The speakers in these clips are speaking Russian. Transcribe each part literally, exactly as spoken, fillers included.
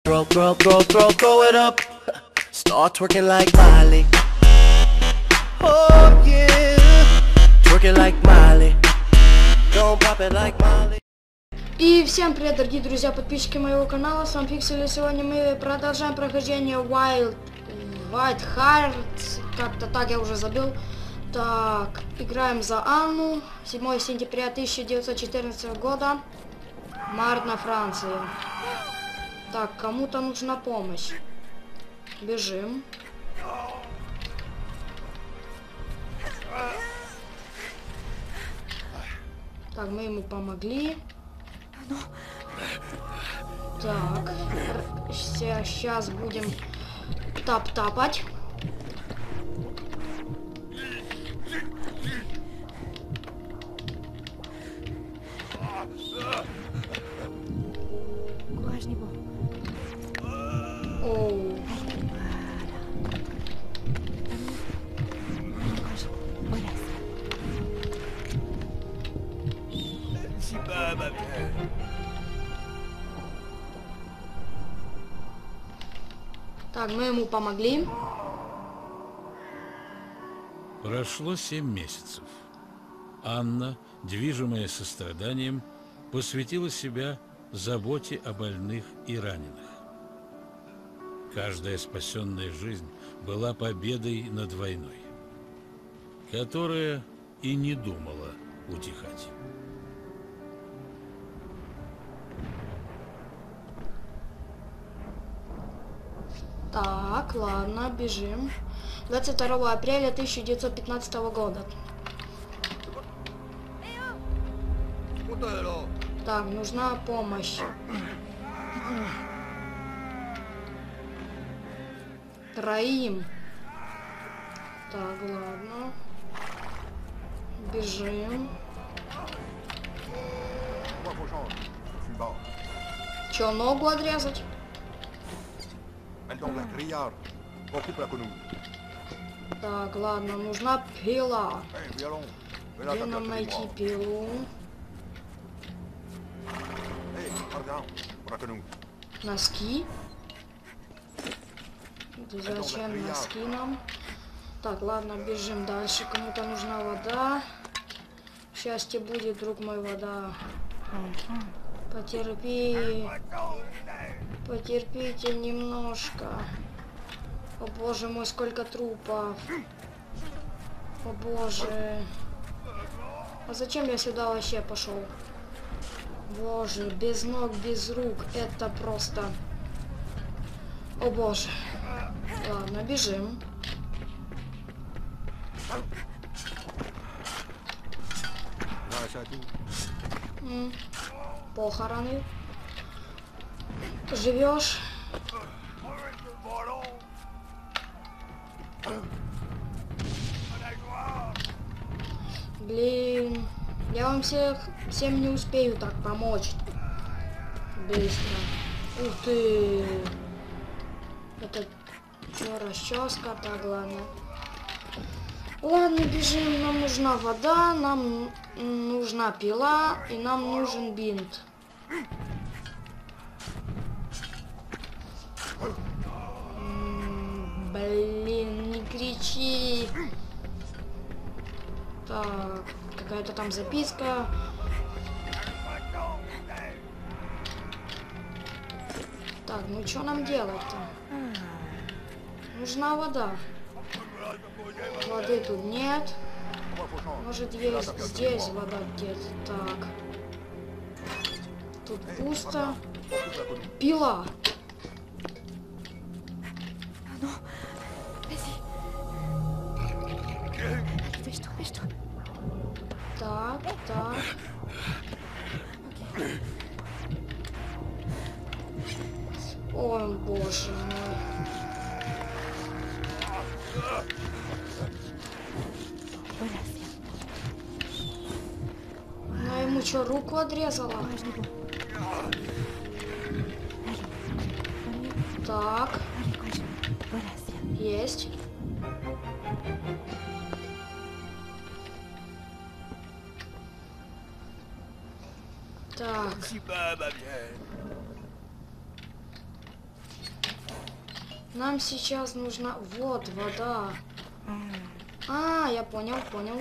Throw, throw, throw, throw, throw it up. Start twerking like Miley. Oh yeah. Twerking like Miley. Don't pop it like Miley. И всем привет, дорогие друзья, подписчики моего канала, с вами Пиксель. Сегодня мы продолжаем прохождение Wild White Hearts. Как-то так я уже забыл. Так, играем за Анну. седьмое сентября тысяча девятьсот четырнадцатого года. Мардна, Франция. Так, кому-то нужна помощь. Бежим. Так, мы ему помогли. Так, сейчас будем тап-тапать. Оу. Так, мы ему помогли. Прошло семь месяцев. Анна, движимая состраданием, посвятила себя заботе о больных и раненых. Каждая спасенная жизнь была победой над войной, которая и не думала утихать. Так, ладно, бежим. двадцать второго апреля тысяча девятьсот пятнадцатого года. Так, нужна помощь. Троим. Так, ладно. Бежим. Чё, ногу отрезать? Так, ладно, нужна пила. Где нам найти пилу? Носки? Да зачем носки нам? Так, ладно, бежим дальше. Кому-то нужна вода. Счастье будет, друг мой, вода. Потерпи. Потерпите немножко. О боже мой, сколько трупов. О боже. А зачем я сюда вообще пошел? Боже, без ног, без рук. Это просто... О боже. Ладно, бежим. М, похороны. Живешь? Блин, я вам всех всем не успею так помочь. Быстро. Ух ты. Это что, расческа? Так, ладно. Ладно, бежим. Нам нужна вода, нам нужна пила и нам нужен бинт. Блин, не кричи. Так, какая-то там записка. Так, ну что нам делать-то? Нужна вода. Воды тут нет. Может, есть здесь вода где-то. Так. Тут пусто. Пила. Так, так. Ой, боже мой. Она ему что, руку отрезала? Так. Есть. Так. Нам сейчас нужна... Вот, вода. А, я понял, понял.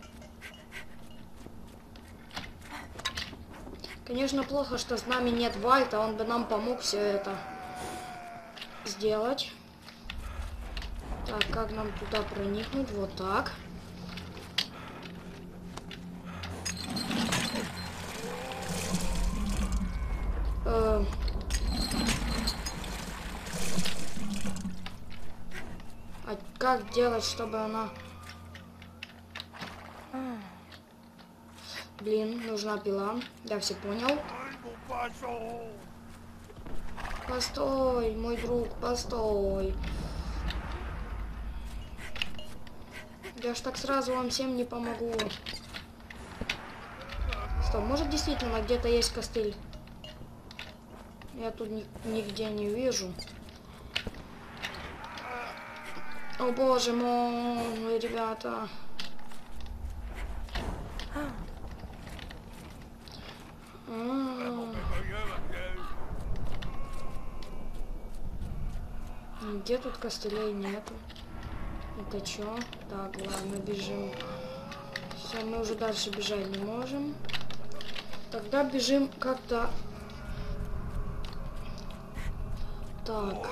Конечно, плохо, что с нами нет Вальта, он бы нам помог все это сделать. Так, как нам туда проникнуть? Вот так. Э... А как делать, чтобы она... Блин, нужна пила. Я все понял. Постой, мой друг, постой. Я ж так сразу вам всем не помогу. Стоп, может действительно где-то есть костыль? Я тут ни нигде не вижу. О боже мой, ребята. А-а-а. Где тут костылей нету? Это чё? Так, ладно, бежим. Все, мы уже дальше бежать не можем. Тогда бежим как-то... Так.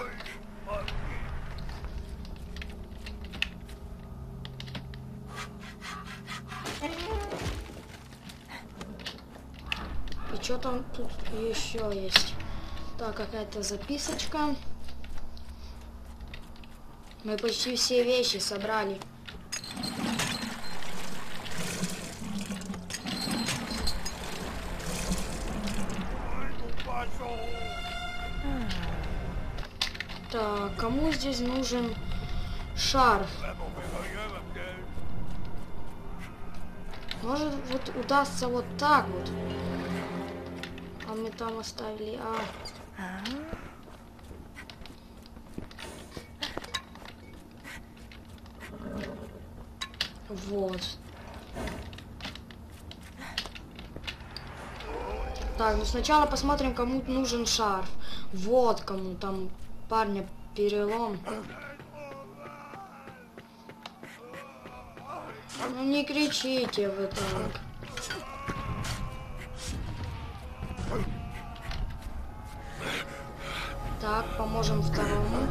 И что там тут еще есть? Так, какая-то записочка. Мы почти все вещи собрали. Так, кому здесь нужен шарф? Может, вот удастся вот так вот. А мы там оставили, а... Вот. Так, ну сначала посмотрим, кому нужен шарф. Вот кому там парня перелом. Ну не кричите вы так. Так, поможем второму.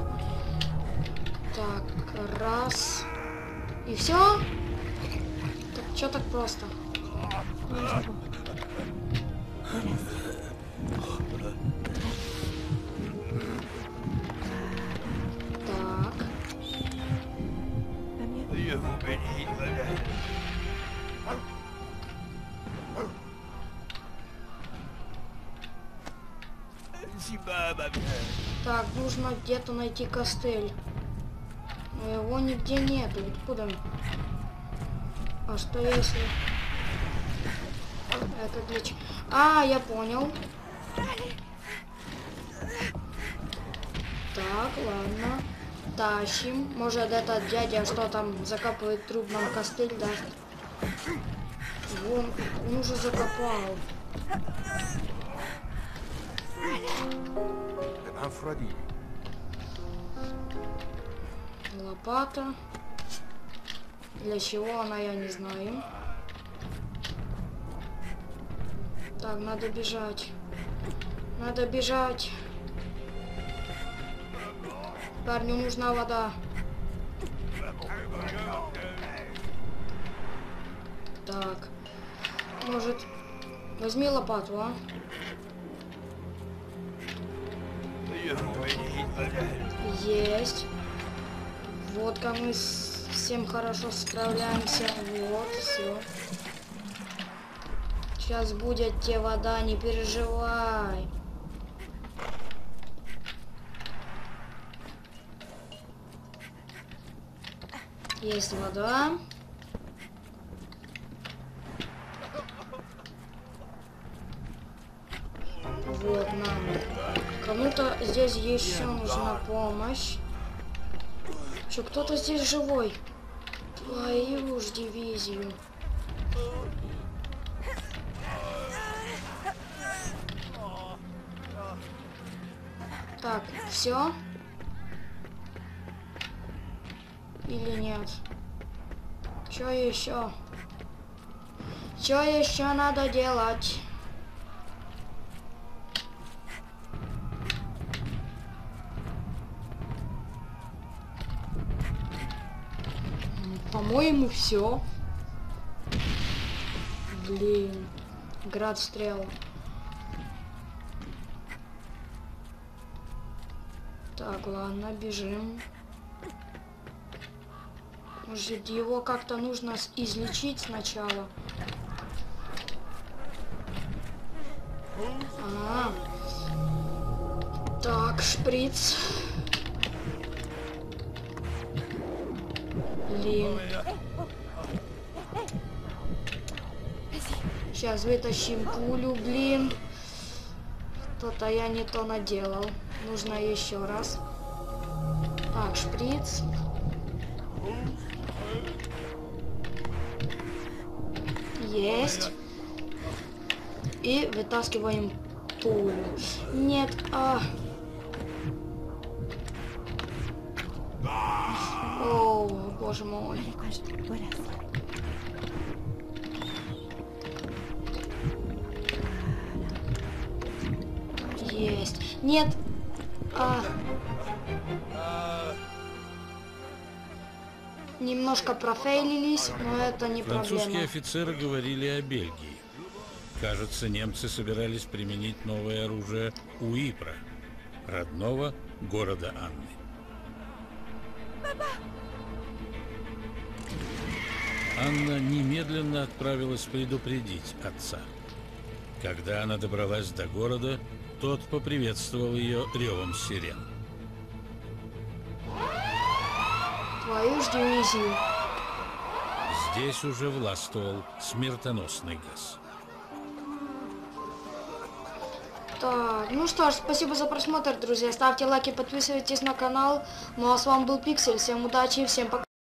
Так, раз. И все? Так, что так просто? Так. Так, нужно где-то найти костыль. Но его нигде нету. Откуда? А что если... Это для чего? А, я понял. Так, ладно. Тащим. Может, этот дядя, что там закапывает труп, нам костыль даст. Вон, он уже закопал. Лопата. Для чего она, я не знаю. Так, надо бежать. Надо бежать. Парню нужна вода. Так. Может, возьми лопату, а? Есть. Вот как мы с всем хорошо справляемся. Вот, все. Сейчас будет тебе вода, не переживай. Есть вода. Вот нам. Кому-то здесь еще нужна помощь. Что, кто-то здесь живой? Твою ж дивизию. Так, все. Или нет? Что еще? Что еще надо делать? По-моему, все. Блин. Град стрел. Так, ладно, бежим. Может, его как-то нужно излечить сначала. А, так, шприц. Блин. Сейчас вытащим пулю, блин. Что-то я не то наделал. Нужно еще раз. Так, шприц. Есть. И вытаскиваем пулю. Нет, а... О, боже мой. Есть. Нет. А... Немножко профейлились, но это не Французские проблема. офицеры говорили о Бельгии. Кажется, немцы собирались применить новое оружие у Ипра, родного города Анны. Анна немедленно отправилась предупредить отца. Когда она добралась до города, тот поприветствовал ее ревом сирен. Твою ж дивизию. Здесь уже властвовал смертоносный газ. Так, ну что ж, спасибо за просмотр, друзья. Ставьте лайки, подписывайтесь на канал. Ну а с вами был Пиксель. Всем удачи, всем пока.